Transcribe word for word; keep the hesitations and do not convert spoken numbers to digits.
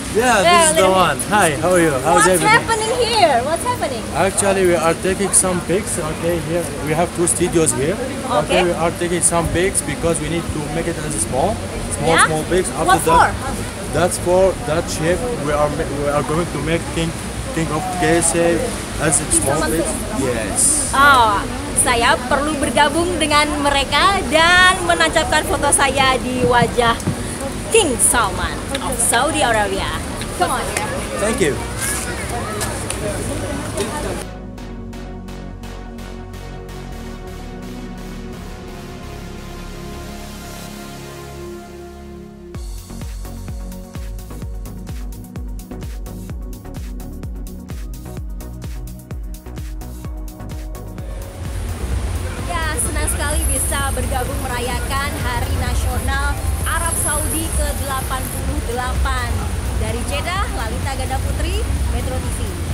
Yeah, Yeah, this is the little one. Hi, how are you? How's What's everything? happening here? What's happening? Actually, we are taking some pics. Okay, here we have two studios here. Okay. we are taking some pics because we need to make it as a small, small, Yeah? small pics. After What that, for? that's for that shape. We are ma- we are going to make king, king of K S A as a small Salman pics. Film. Yes. Oh, saya perlu bergabung dengan mereka dan menancapkan foto saya di wajah King Salman of Saudi Arabia. Come on, ya. Thank you. Ya, senang sekali bisa bergabung merayakan Hari Nasional Arab Saudi ke delapan puluh delapan. Dari Jeddah, Lalita Gandaputri, Metro T V.